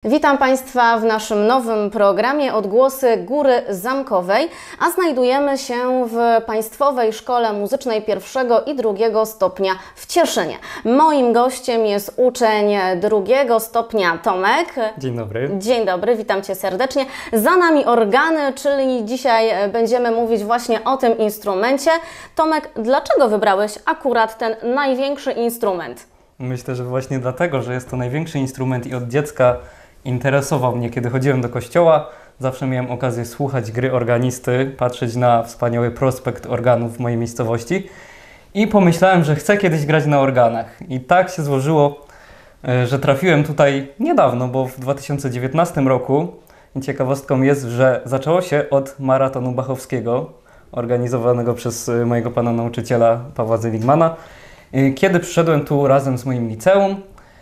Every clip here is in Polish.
Witam Państwa w naszym nowym programie Odgłosy Góry Zamkowej, a znajdujemy się w Państwowej Szkole Muzycznej pierwszego i drugiego stopnia w Cieszynie. Moim gościem jest uczeń drugiego stopnia Tomek. Dzień dobry. Dzień dobry, witam Cię serdecznie. Za nami organy, czyli dzisiaj będziemy mówić właśnie o tym instrumencie. Tomek, dlaczego wybrałeś akurat ten największy instrument? Myślę, że właśnie dlatego, że jest to największy instrument i od dziecka interesował mnie, kiedy chodziłem do kościoła. Zawsze miałem okazję słuchać gry organisty, patrzeć na wspaniały prospekt organów w mojej miejscowości i pomyślałem, że chcę kiedyś grać na organach. I tak się złożyło, że trafiłem tutaj niedawno, bo w 2019 roku. I ciekawostką jest, że zaczęło się od maratonu bachowskiego, organizowanego przez mojego pana nauczyciela Pawła Zeligmana, kiedy przyszedłem tu razem z moim liceum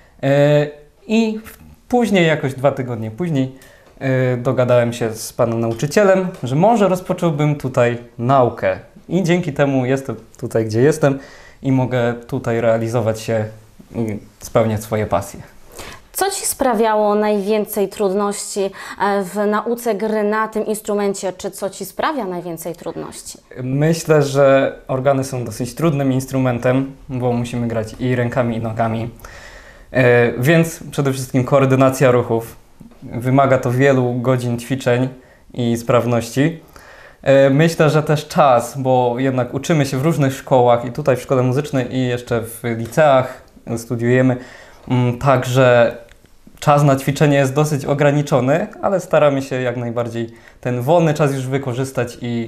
i później, jakoś 2 tygodnie później, dogadałem się z panem nauczycielem, że może rozpocząłbym tutaj naukę. I dzięki temu jestem tutaj, gdzie jestem i mogę tutaj realizować się i spełniać swoje pasje. Co Ci sprawiało najwięcej trudności w nauce gry na tym instrumencie? Czy co Ci sprawia najwięcej trudności? Myślę, że organy są dosyć trudnym instrumentem, bo musimy grać i rękami, i nogami. Więc przede wszystkim koordynacja ruchów. Wymaga to wielu godzin ćwiczeń i sprawności. Myślę, że też czas, bo jednak uczymy się w różnych szkołach i tutaj w szkole muzycznej i jeszcze w liceach studiujemy. Także czas na ćwiczenie jest dosyć ograniczony, ale staramy się jak najbardziej ten wolny czas już wykorzystać i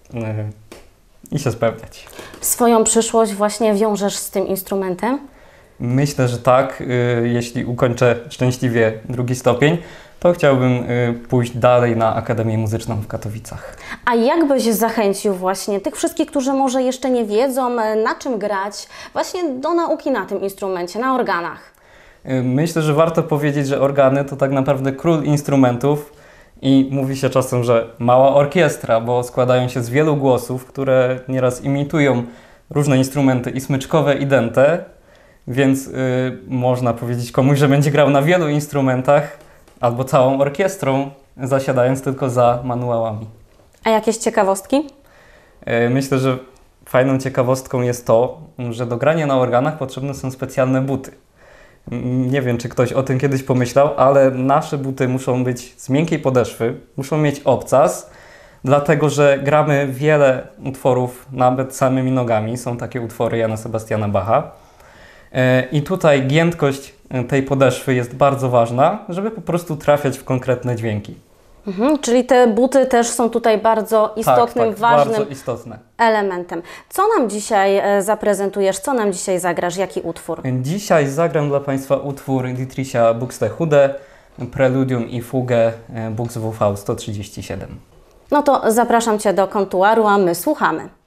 się spełniać. Swoją przyszłość właśnie wiążesz z tym instrumentem? Myślę, że tak. Jeśli ukończę szczęśliwie 2. stopień, to chciałbym pójść dalej na Akademię Muzyczną w Katowicach. A jak byś zachęcił właśnie tych wszystkich, którzy może jeszcze nie wiedzą, na czym grać, właśnie do nauki na tym instrumencie, na organach? Myślę, że warto powiedzieć, że organy to tak naprawdę król instrumentów i mówi się czasem, że mała orkiestra, bo składają się z wielu głosów, które nieraz imitują różne instrumenty i smyczkowe, i dęte. Więc można powiedzieć komuś, że będzie grał na wielu instrumentach albo całą orkiestrą, zasiadając tylko za manuałami. A jakieś ciekawostki? Myślę, że fajną ciekawostką jest to, że do grania na organach potrzebne są specjalne buty. Nie wiem, czy ktoś o tym kiedyś pomyślał, ale nasze buty muszą być z miękkiej podeszwy, muszą mieć obcas, dlatego że gramy wiele utworów nawet samymi nogami. Są takie utwory Jana Sebastiana Bacha. I tutaj giętkość tej podeszwy jest bardzo ważna, żeby po prostu trafiać w konkretne dźwięki. Czyli te buty też są tutaj bardzo istotnym, tak, ważnym bardzo istotne elementem. Co nam dzisiaj zaprezentujesz, co nam dzisiaj zagrasz, jaki utwór? Dzisiaj zagram dla Państwa utwór Dietricha Buxtehude, Preludium i Fugę Bux WV 137. No to zapraszam Cię do kontuaru, a my słuchamy.